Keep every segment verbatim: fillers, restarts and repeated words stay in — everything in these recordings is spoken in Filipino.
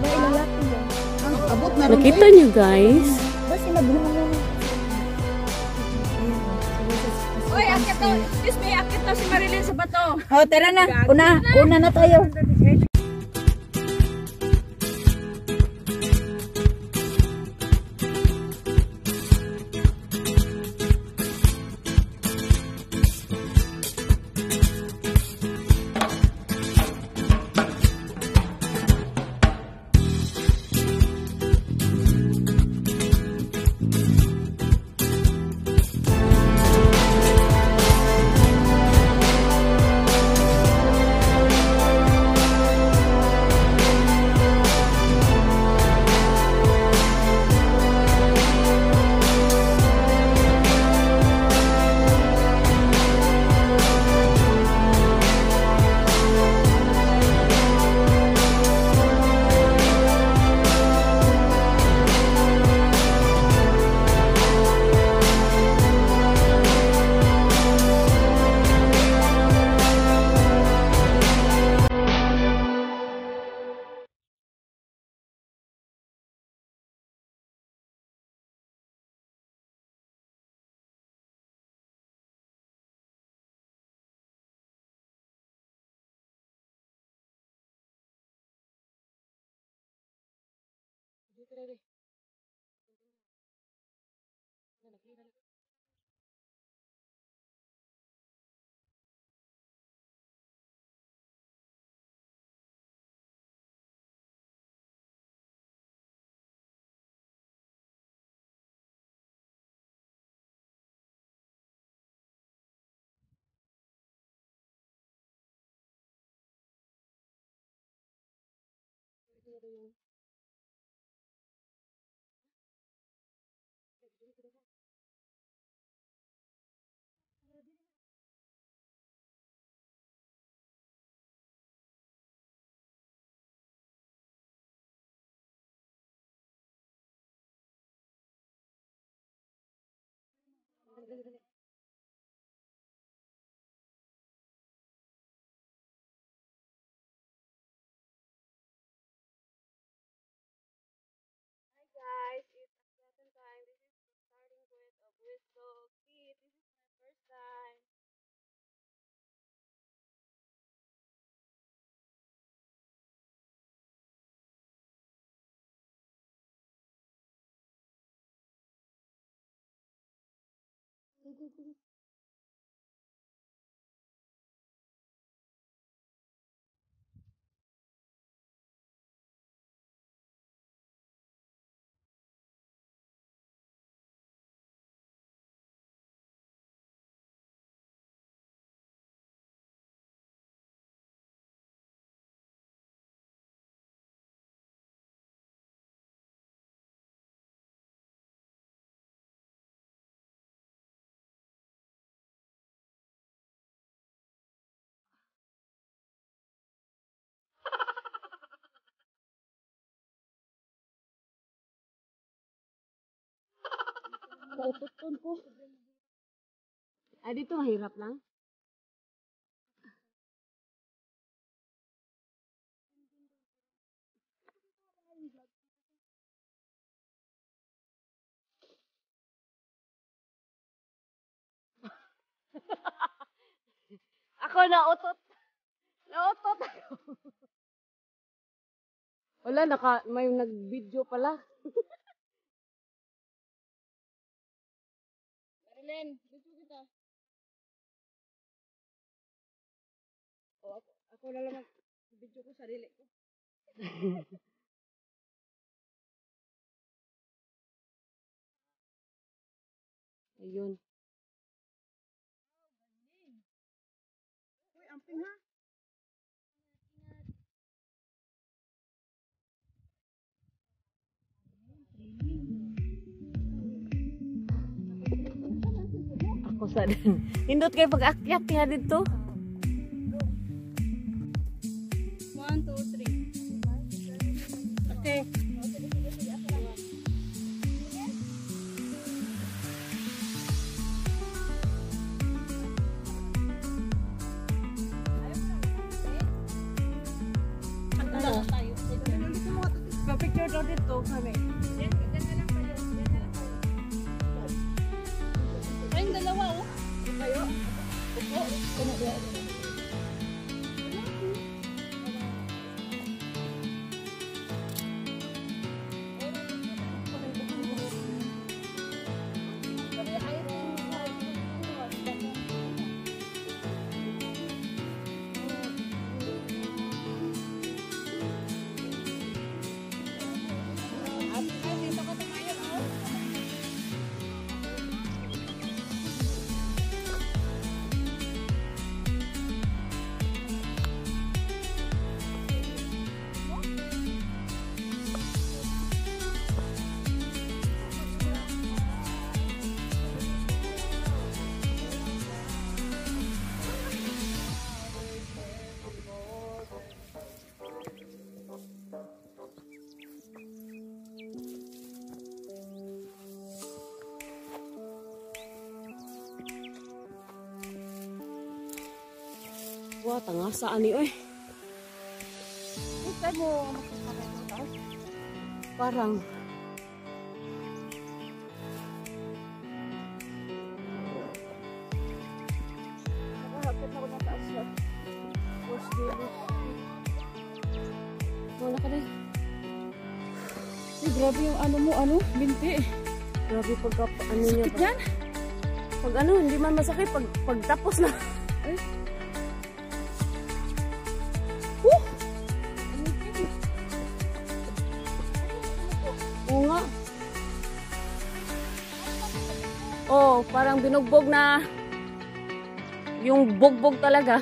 Abot na rin. Nakita nyo guys? Basta nagbuhong. Oy, akit to. Excuse me, akit to si Marilyn sa bato. Oh, tara na. Una, una na tayo. Guys, it's present time. This is starting with a whistle kit. This is my first time. Kaututon ko. Ah, dito mahirap lang. Ako nautot. Nautot ako. Wala, naka, may nag-video pala. Marilyn, dito kita. O, ako, ako na lang mag-video ko sarili ko. Ayun. Uy, amping ha. Ako sa din. Hindot kayo pag-akyat nga dito. One, two, three. Okay. Tayo. Magpa-picture daw dito kami. Yan, yan na lang kayo. Yan na lang kayo. Kayong dalawa, oh. Kayo? Opo. Kuna diya. Wah, tanga saan ni oy. Ikaw mo makikita ito. Parang Nakahapit na ko ng taas na. Wash daily. Wala ka din. Ay, grabe yung ano mo, ano, binti. Grabe pagka, ano niya. Sakit yan? Pag ano, hindi man masakit. Pag, pag tapos na. Ay. Woo! Oo nga. Oh, parang binugbog na yung bugbog talaga.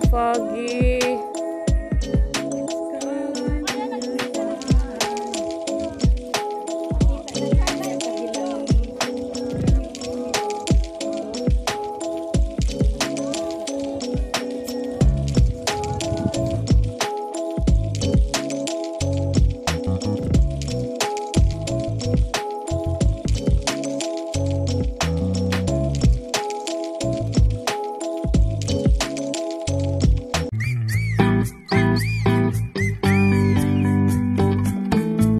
foggy.